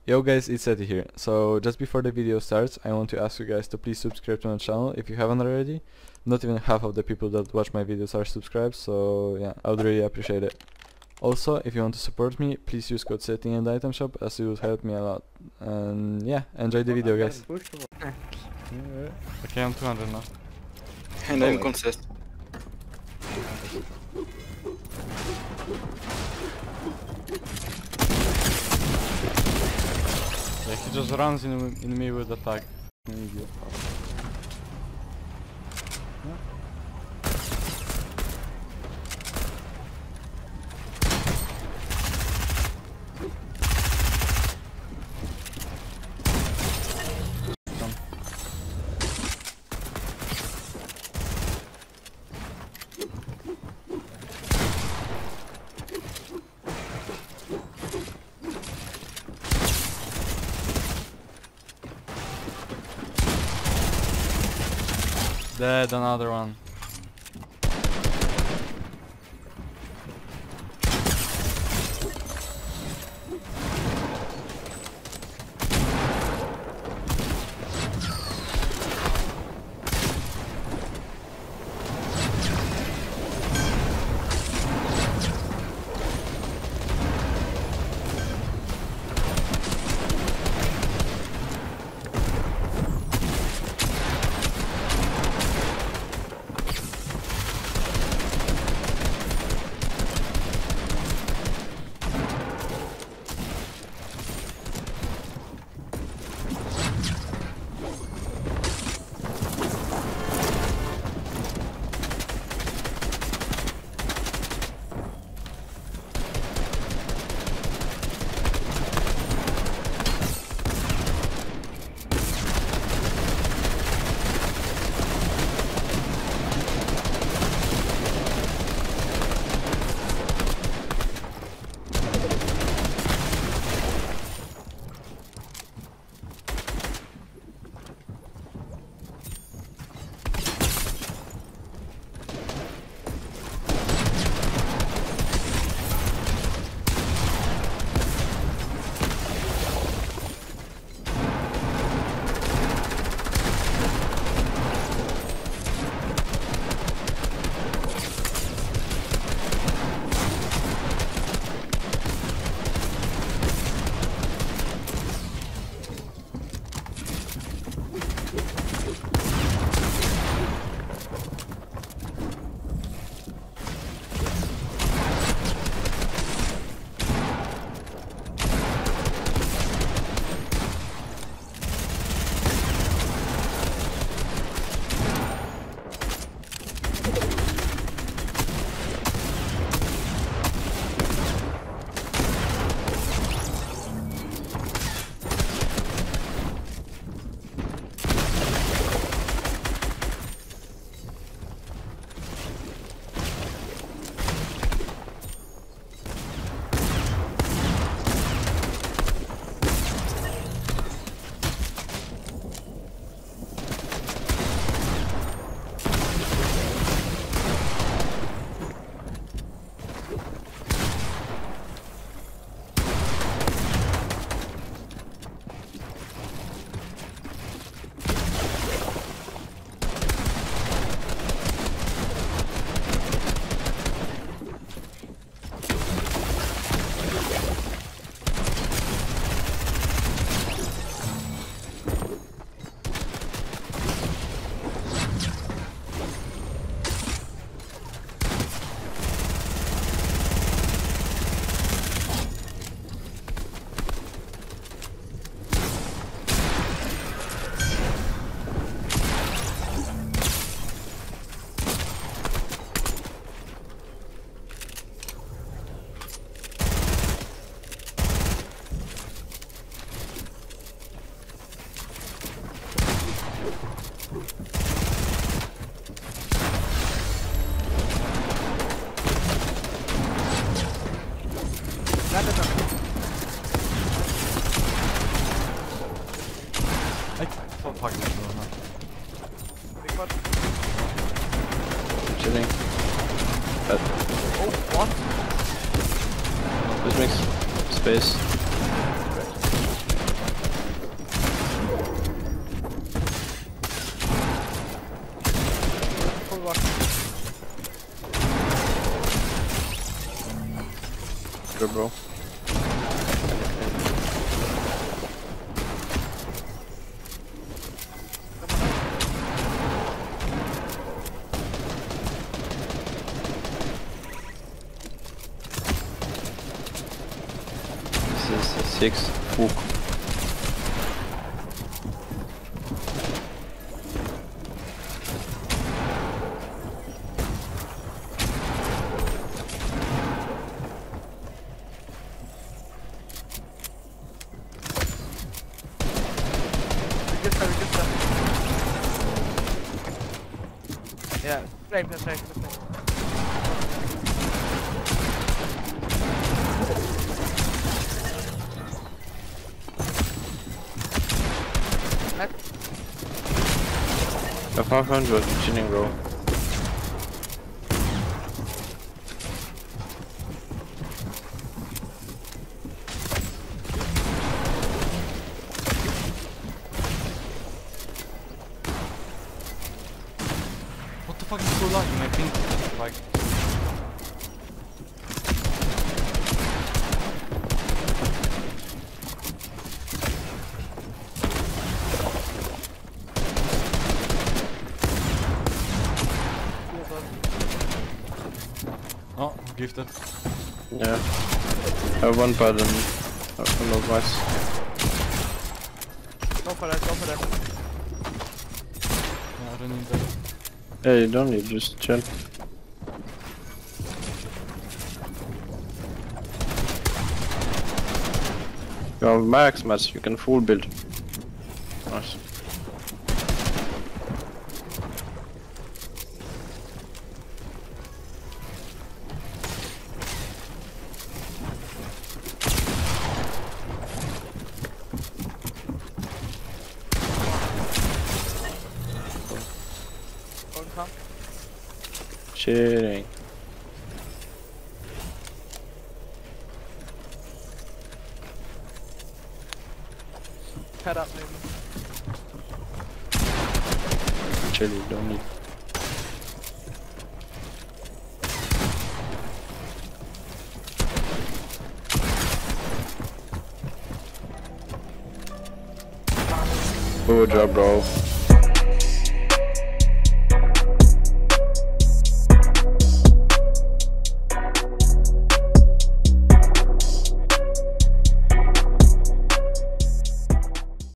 Yo guys, it's Eddie here. So just before the video starts, I want to ask you guys to please subscribe to my channel if you haven't already. Not even half of the people that watch my videos are subscribed, so yeah, I would really appreciate it. Also, if you want to support me, please use code SETTING in the item shop as it would help me a lot. And yeah, enjoy the video guys. Okay, I'm 200 now. And then consist. Yeah, he just runs in me with the tag. Idiot. Dead, another one. Chilling. Oh, what? This makes space. job, bro. This is 6 hook. Yeah, right. A 500 chilling, bro. What the fuck is so lagging? I think like oh, gifted. Yeah. I have one pad and no advice. Go for that. Yeah, I don't need that. Yeah, you don't need, just chill. You have max mats, you can full build. Nice. Don't come. Chilling. Head up, maybe. Chill, you don't need. Good job, bro.